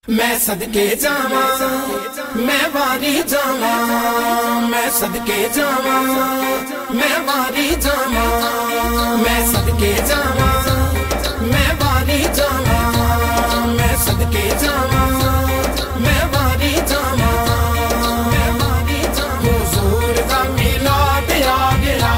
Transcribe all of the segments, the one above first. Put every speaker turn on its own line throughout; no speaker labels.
मैं सदके जावा मैं वारी जावा मैं सदके जावा मैं वारी जावा मैं सदके जावा मैं वारी जावा मैं सदके जावा मैं वारी जावा मैं वारी जावा हुजूर दा मिलाद आ गया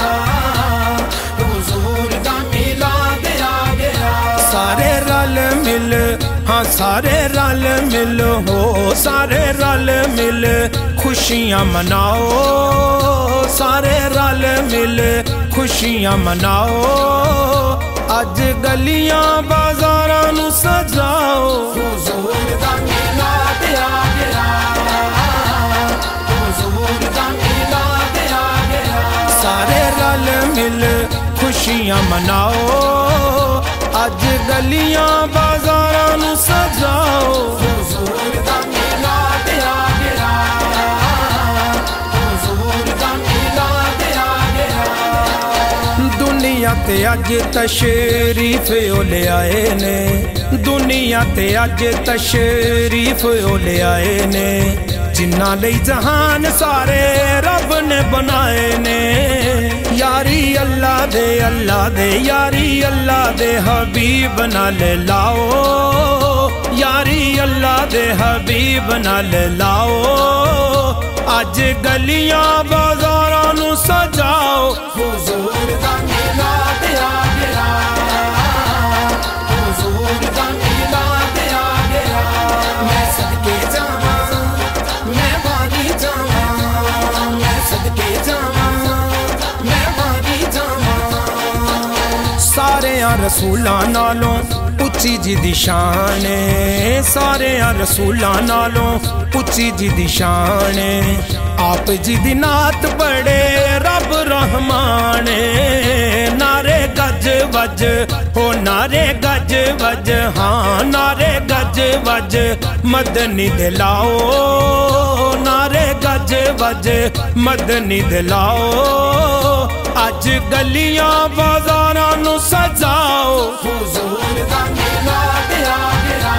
हुजूर दा मिलाद आ गया सारे रल मिल हाँ सारे रल मिल हो सारे रल मिल खुशियाँ मनाओ सारे रल मिल खुशियाँ मनाओ अज गलियां बाजारां नू सजाओ हुजूर दा मिलाद आ गया हुजूर दा मिलाद आ गया सारे रल मिल खुशियाँ मनाओ अज गलियां बाजारां नू सजाओ हुजूर दा मिलाद आ गया हुजूर दा मिलाद आ गया दुनिया ते अज तशरीफ ओ ले आए ने दुनिया ते अज तशरीफ ओ ले आए ने जिन्ना लई जहान सारे रब ने बनाए ने यारी अल्लाह दे यारी अल्लाह दे हबीब नाल लाओ यारी अल्लाह दे हबीब नाल लाओ अज गलियां बाजारां नू सजाओ हुजूर दा मिलाद आ गया हुजूर दा मिलाद आ गया मैं सदके जावा मैं वारी जावा मैं सदके जावा मैं वारी जावा सारे रसूलां नालों उच्ची जी दी शान है सारे रसूलां नालों उच्ची जी दी शान है आप जी दी नात बड़े रब रहमान नारे गज वज हो नारे गज वज हाँ नारे गज वज मदनी दिलाओ नारे गज वज मदनी दिलाओ अज गलियां बाजारां नू सजाओ हुजूर दा मिलाद आ गया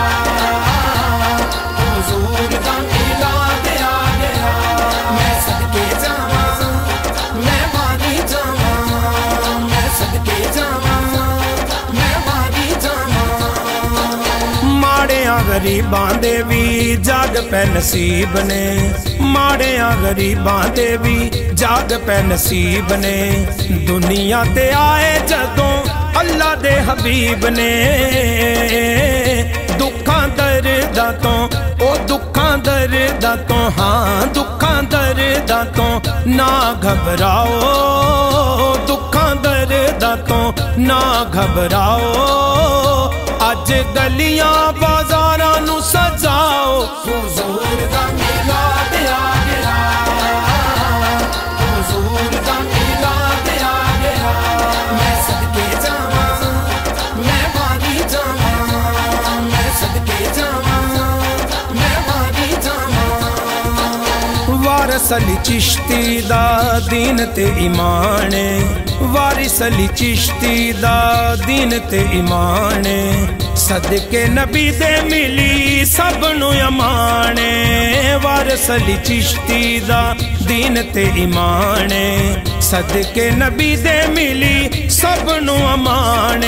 हुजूर दा मिलाद आ गया मैं सदके जावा मैं वारी जावा मैं सदके जावा मैं वारी जावा माड़ियां गरीबां दे भी जग पे नसीब ने माड़ियां गरीबां दे भी जाग पे नसीब ने दुनिया ते आए जदों अल्लाह दे हबीब ने दुखां दर्दां तो ओ दुखां दर्दां तो हाँ दुखां दर्दां तो ना घबराओ दुखां दर्दां तो ना घबराओ अज गलियां बाजारां नू सजाओ हुजूर दा मिलाद आ गया हुजूर दा मिलाद आ गया मैं सदके जावा मैं वारी जावा मैं सदके जावा मैं वारी जावा वारिस अली चिश्ती दा दीन ते ईमान वारिस अली चिश्ती दा दीन ते ईमान सदके नबी दे मिली सब नू अमान वारिस अली चिश्ती दा दीन ते ईमान सदके नबी दे मिली सब नू अमान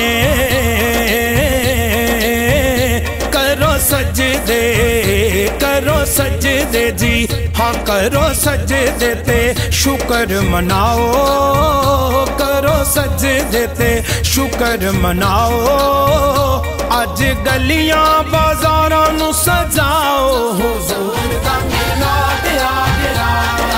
करो सजदे जी हाँ करो सजदे ते शुक्र मनाओ करो सजदे ते शुक्र मनाओ अज गलियां बाजारां नू सजाओ हुजूर दा मिलाद आ गया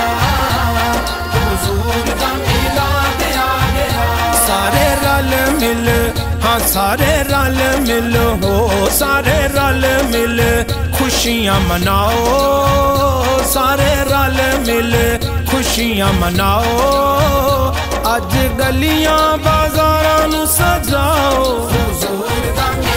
हुजूर दा मिलाद आ गया सारे रल मिल हाँ सारे रल मिल हो सारे रल मिल खुशियाँ मनाओ सारे रल मिल खुशियाँ मनाओ अज गलियां बाजारां नू सजाओ हुजूर दा